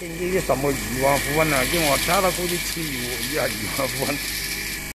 天气什么2万副啊，叫我差到估计7亿2万副。